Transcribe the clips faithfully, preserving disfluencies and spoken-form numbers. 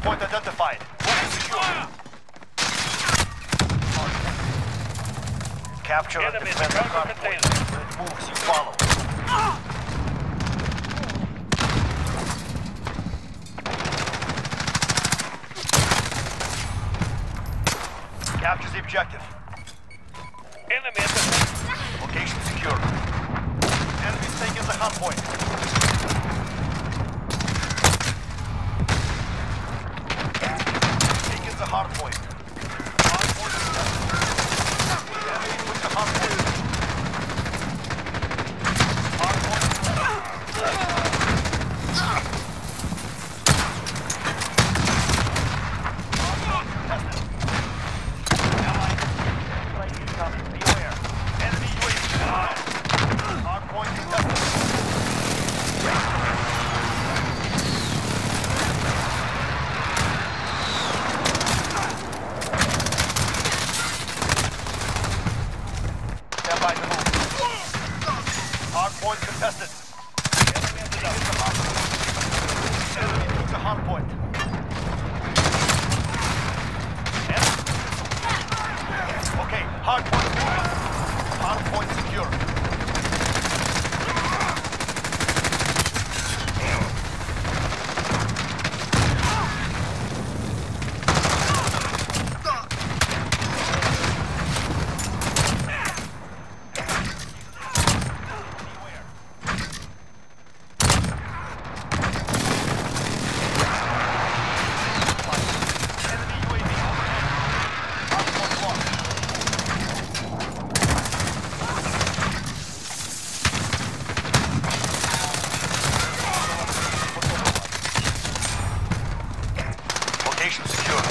Hardpoint identified. Point secure. Capture and defend the hardpoint. When it moves, you follow. Capture the objective. Enemy at the Location secure. Enemy's taking the hardpoint. Taking the hardpoint. Hardpoint is done. The enemy took the hardpoint. Hardpoint is done. Hardpoint contested. Enemy at the hardpoint. Enemy took the hardpoint. Okay, hardpoint moving. Hardpoint secure. Location secure.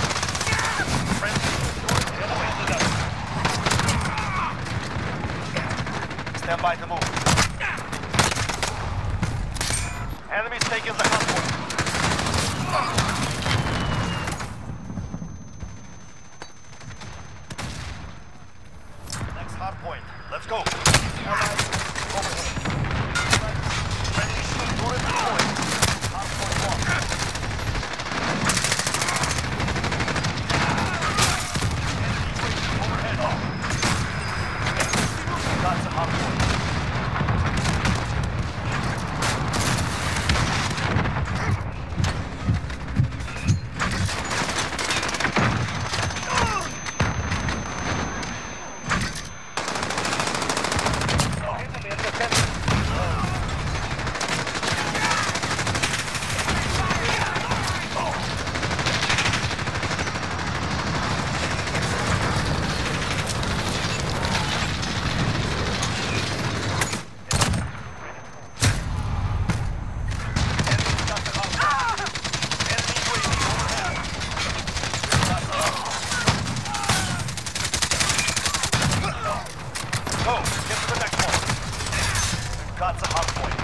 Stand by to move. Enemies taking the hardpoint. Next hardpoint. Let's go. Allies overhead. Friendly shield turret deployed. Hardpoint locked. That's a hardpoint. Go, get to the next one. We've got the hardpoint.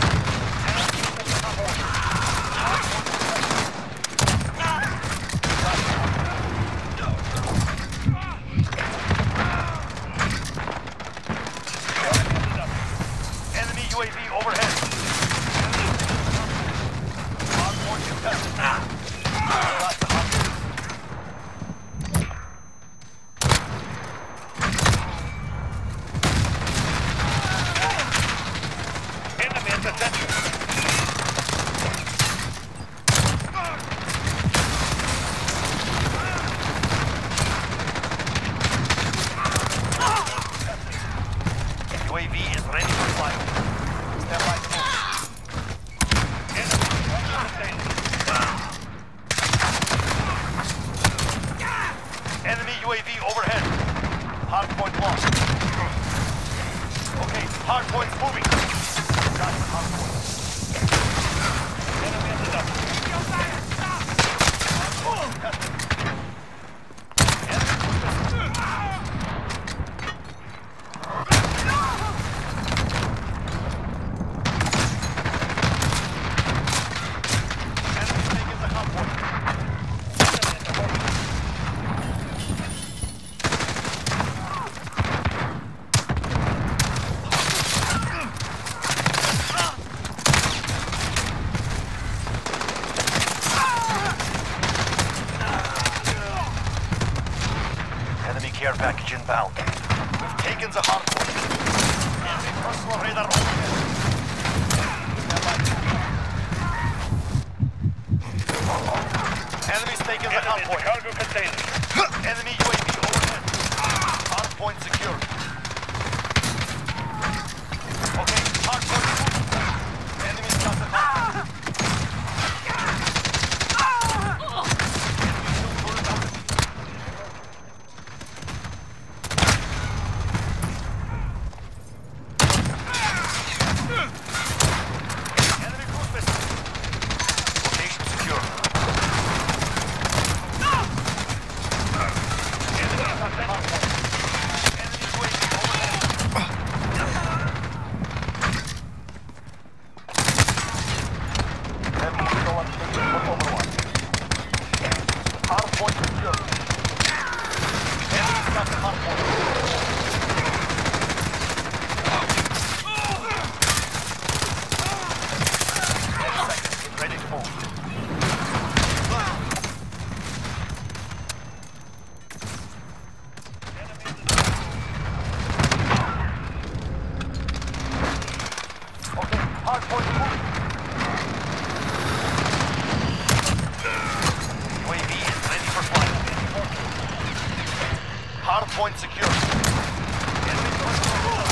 Enemy U A V overhead. Hardpoint contested. Got the hardpoint. U A V is ready for flight. Stand by to move. Enemy U A V overhead. Hardpoint lost. Okay, hardpoint's moving. Got the hardpoint. Enemy at the double. Care package inbound. We've taken the hard point. Enemy personal radar overhead. Enemy's taken the hard Enemy point. cargo container. Enemy U A V overhead. Hard point secured. Okay, hard point moved. Enemy's got the hard point. Enemy cruise missile. Location secure. Enemy got the hard point. Enemy U A V overhead. Enemy still on station for Overwatch. Hard point secure. Enemy's got the hard point. Ready to move. Okay, hard point moving. U A V is ready for flight. Hard point secure. Enemy personal radar.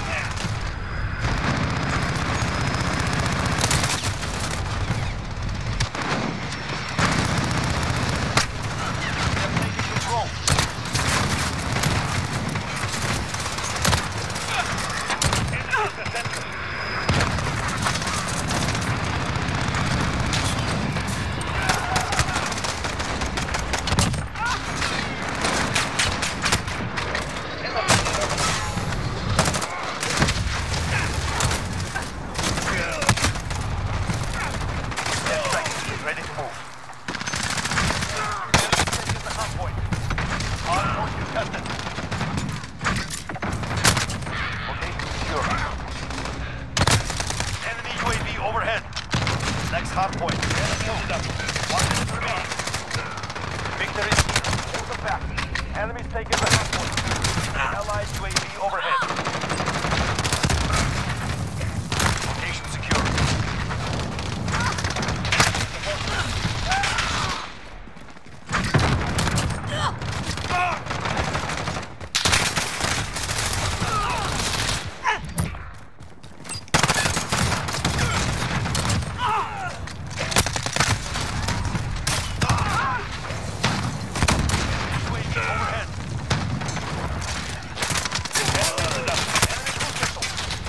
Control. ten seconds. Ready to move. Taking the hard point. Hard point contested. Okay, secure. Enemy U A V overhead. Next hard point. Enemy hold up. One minute remaining. Victory is here. Hold them back. Enemy's taking the hard point. Allied U A V overhead. Location secure. U A V overhead. Enemy cruise missile.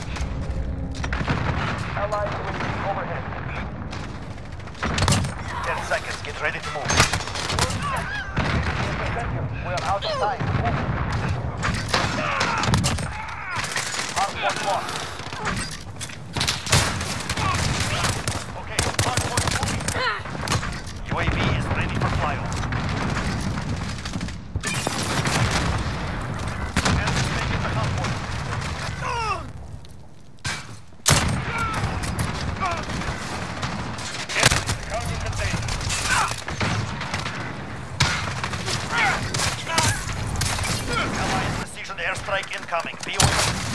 Allied U A V overhead. Ten seconds. Get ready to move. We are out of time. Hard point lost. Okay, hard point moving. U A V is ready for flyover. Enemy's taking the hard point. Enemy cargo container. Allied precision airstrike incoming. B O A.